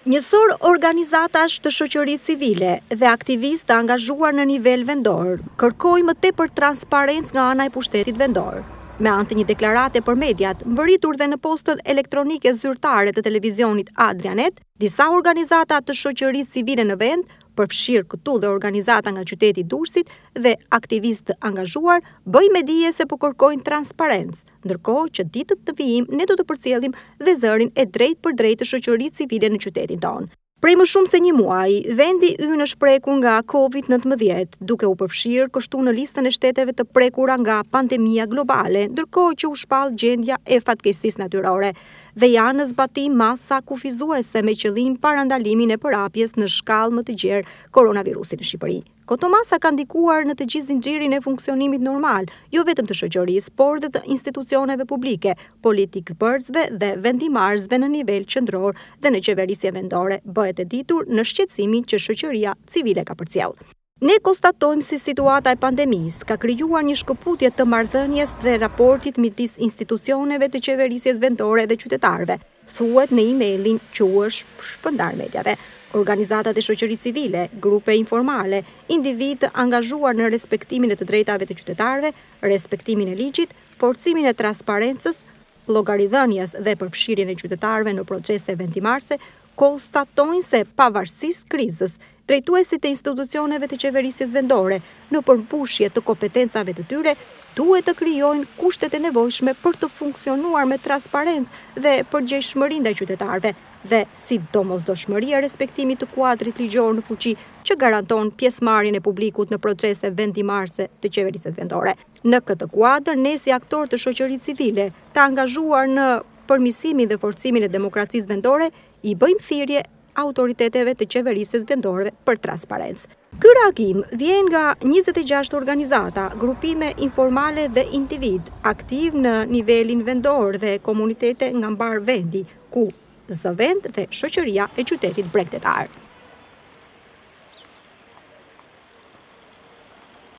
Njësor organizatash të shoqërisë civile dhe aktivistë të angazhuar në nivel vendor kërkojnë më tepër transparencë nga ana e pushtetit vendor. Me anë të një deklarate për mediat, mbërritur dhe në postën elektronike zyrtare të televizionit Adrianet, disa organizata të shoqërisë civile në vend, përfshirë këtu dhe organizata nga qyteti Durrësit dhe aktivistë të angazhuar, bëjnë me dije se po kërkojnë transparencë, ndërkohë që ditët të vijim ne do të përcjellim dhe zërin e drejt për drejt të shoqërisë civile në qytetin tonë. Prej më shumë se një muaj, vendi ynë është prekur nga COVID-19, duke u përfshirë kështu në listën e shteteve të prekura nga pandemia globale, ndërkohë që u shpall gjendja e fatkeqësisë natyrore dhe janë në zbatim masa kufizuese me qëllim parandalimin e përhapjes në shkallë më të gjerë koronavirusit në Shqipëri. Këto masa kanë ndikuar në të gjithë zinxhirin e funksionimit normal, jo vetëm të shoqërisë, por dhe të institucioneve publike, politikësbërësve dhe vendimarrësve në nivel qendror dhe në qeverisje vendore, bëhet e ditur në shqetësimin që shoqëria civile ka përcjell. Ne konstatojmë si situata e pandemisë ka krijuar një shkëputje të marrëdhënies dhe raportit midis institucioneve të qeverisjes vendore dhe qytetarëve, thuhet në emailin që u është shpërndar mediave. Organizatat e shoqërisë civile, grupe informale, individ të angazhuar në respektimin e të drejtave të qytetarëve, respektimin e ligjit, forcimin e transparencës, llogaridhënies dhe përfshirjen e qytetarëve në procese vendimarrëse, konstatojnë se pavarësisht krizës, drejtuesit e institucioneve të qeverisjes vendore në përmbushje të kompetencave të tyre duhet të krijojnë kushtet e nevojshme për të funksionuar me transparencë dhe përgjegjshmëri ndaj qytetarëve dhe sidomosdoshmëria e respektimit të kuadrit ligjor në fuqi që garanton pjesëmarrjen e publikut në procese vendimarrëse të qeverisjes vendore. Në këtë kuadër, ne si aktor të shoqërisë civile, të angazhuar në përmirësimin dhe forcimin e demokracisë vendore, i bëjmë thirrje autoriteteve të qeverisjes vendore për transparencë. Ky reagim vjen nga 26 organizata, grupime informale dhe individ aktiv në nivelin vendor dhe komunitete nga mbar vendi, ku zëvend dhe shoqëria e qytetit bregdetar.